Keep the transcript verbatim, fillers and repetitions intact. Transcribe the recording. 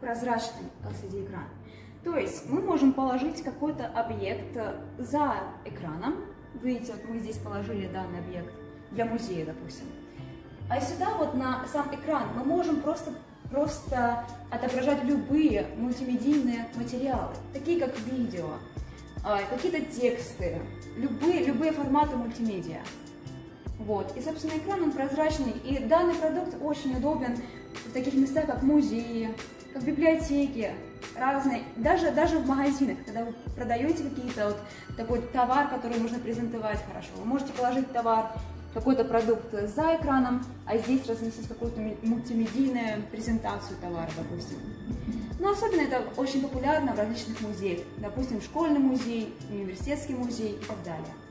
прозрачный эл си ди-экран. То есть мы можем положить какой-то объект за экраном. Видите, вот мы здесь положили данный объект для музея, допустим. А сюда вот на сам экран мы можем просто, просто отображать любые мультимедийные материалы, такие как видео, какие-то тексты, любые, любые форматы мультимедиа. Вот. И, собственно, экран он прозрачный, и данный продукт очень удобен в таких местах, как музеи, как библиотеки, разные, даже, даже в магазинах, когда вы продаете какие-то вот такой товар, который нужно презентовать хорошо. Вы можете положить товар, какой-то продукт за экраном, а здесь разместить какую-то мультимедийную презентацию товара, допустим. Но особенно это очень популярно в различных музеях, допустим, школьный музей, университетский музей и так далее.